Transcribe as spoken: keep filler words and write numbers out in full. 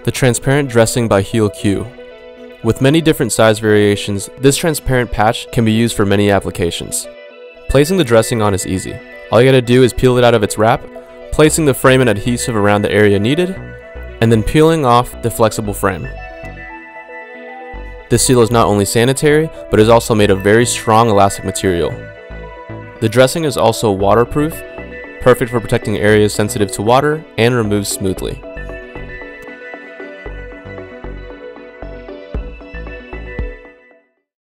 The transparent dressing by Heel Q. With many different size variations, this transparent patch can be used for many applications. Placing the dressing on is easy. All you gotta do is peel it out of its wrap, placing the frame and adhesive around the area needed, and then peeling off the flexible frame. This seal is not only sanitary, but is also made of very strong elastic material. The dressing is also waterproof, perfect for protecting areas sensitive to water, and removes smoothly.